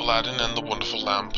Aladdin and the Wonderful Lamp.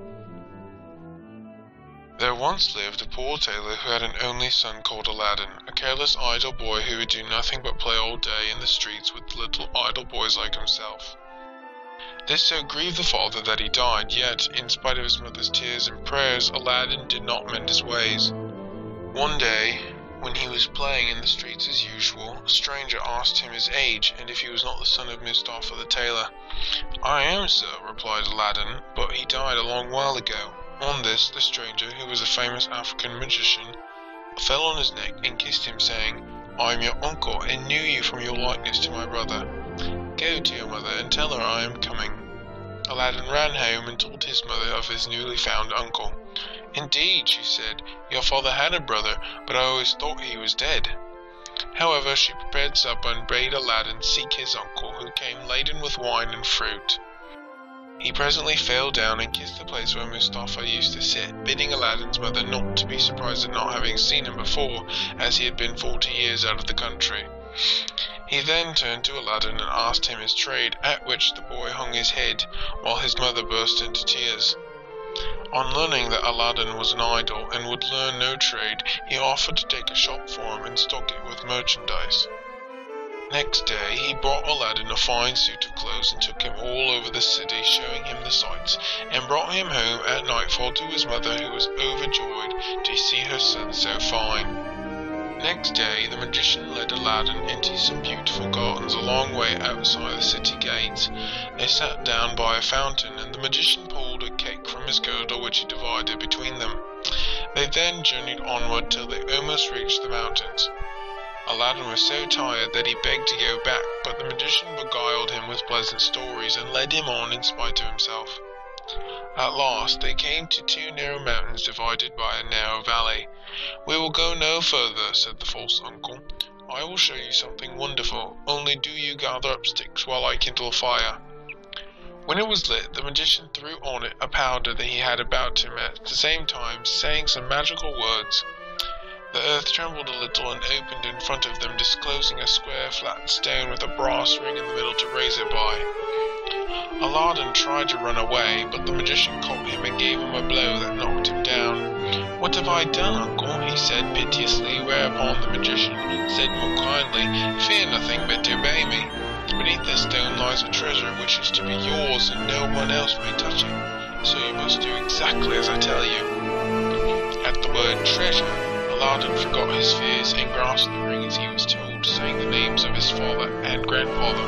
There once lived a poor tailor who had an only son called Aladdin, a careless idle boy who would do nothing but play all day in the streets with little idle boys like himself. This so grieved the father that he died, yet, in spite of his mother's tears and prayers, Aladdin did not mend his ways. One day, when he was playing in the streets as usual, a stranger asked him his age, and if he was not the son of Mustafa the tailor. "I am, sir," replied Aladdin, "but he died a long while ago." On this, the stranger, who was a famous African magician, fell on his neck and kissed him, saying, "I am your uncle, and knew you from your likeness to my brother. Go to your mother and tell her I am coming." Aladdin ran home and told his mother of his newly found uncle. "Indeed," she said, "your father had a brother, but I always thought he was dead." However, she prepared supper and bade Aladdin seek his uncle, who came laden with wine and fruit. He presently fell down and kissed the place where Mustafa used to sit, bidding Aladdin's mother not to be surprised at not having seen him before, as he had been 40 years out of the country. He then turned to Aladdin and asked him his trade, at which the boy hung his head, while his mother burst into tears. On learning that Aladdin was an idle and would learn no trade, he offered to take a shop for him and stock it with merchandise. Next day, he brought Aladdin a fine suit of clothes and took him all over the city, showing him the sights, and brought him home at nightfall to his mother, who was overjoyed to see her son so fine. Next day, the magician led Aladdin into some beautiful gardens a long way outside the city gates. They sat down by a fountain, and the magician pulled a cake from his girdle, which he divided between them. They then journeyed onward till they almost reached the mountains. Aladdin was so tired that he begged to go back, but the magician beguiled him with pleasant stories and led him on in spite of himself. At last they came to two narrow mountains divided by a narrow valley. "We will go no further," said the false uncle. "I will show you something wonderful, only do you gather up sticks while I kindle a fire." When it was lit, the magician threw on it a powder that he had about him, at the same time saying some magical words. The earth trembled a little and opened in front of them, disclosing a square flat stone with a brass ring in the middle to raise it by. Aladdin tried to run away, but the magician caught him and gave him a blow that knocked him down. "What have I done, uncle?" he said piteously, whereupon the magician said more kindly, "Fear nothing, but obey me. Beneath this stone lies a treasure which is to be yours, and no one else may touch it, so you must do exactly as I tell you." At the word treasure, Aladdin forgot his fears and grasped the ring as he was told, saying the names of his father and grandfather.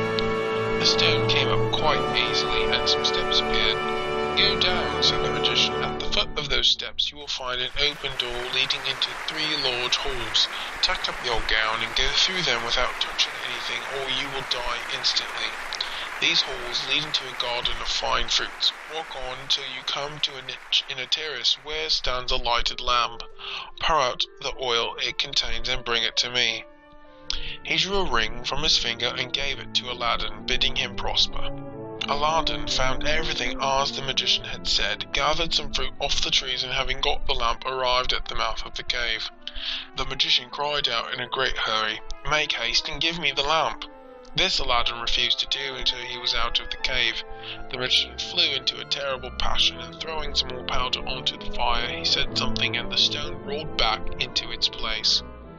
The stone came up quite easily, and some steps appeared. "Go down," said the magician. "At the foot of those steps you will find an open door leading into 3 large halls. Tuck up your gown and go through them without touching anything, or you will die instantly. These halls lead into a garden of fine fruits. Walk on until you come to a niche in a terrace where stands a lighted lamp. Pour out the oil it contains and bring it to me." He drew a ring from his finger and gave it to Aladdin, bidding him prosper. Aladdin found everything as the magician had said, gathered some fruit off the trees, and having got the lamp, arrived at the mouth of the cave. The magician cried out in a great hurry, "Make haste and give me the lamp." This Aladdin refused to do until he was out of the cave. The magician flew into a terrible passion, and throwing some more powder onto the fire, he said something, and the stone rolled back into its place.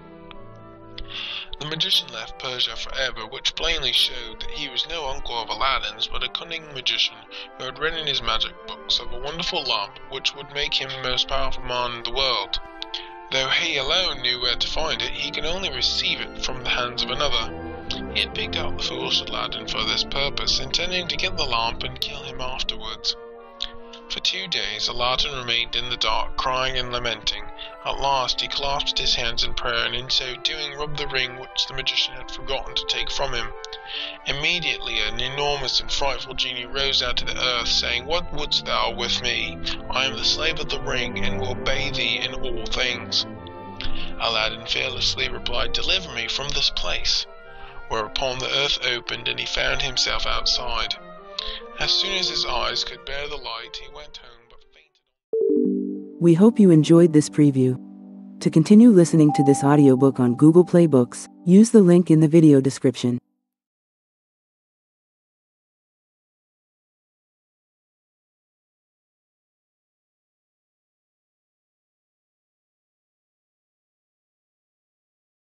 The magician left Persia forever, which plainly showed that he was no uncle of Aladdin's, but a cunning magician who had read in his magic books of a wonderful lamp which would make him the most powerful man in the world. Though he alone knew where to find it, he could only receive it from the hands of another. He had picked out the foolish Aladdin for this purpose, intending to get the lamp and kill him afterwards. For 2 days Aladdin remained in the dark, crying and lamenting. At last he clasped his hands in prayer, and in so doing rubbed the ring which the magician had forgotten to take from him. Immediately an enormous and frightful genie rose out of the earth, saying, "What wouldst thou with me? I am the slave of the ring, and will obey thee in all things." Aladdin fearlessly replied, "Deliver me from this place." Whereupon the earth opened, and he found himself outside. As soon as his eyes could bear the light, he went home, but fainted. We hope you enjoyed this preview. To continue listening to this audiobook on Google Play Books, use the link in the video description.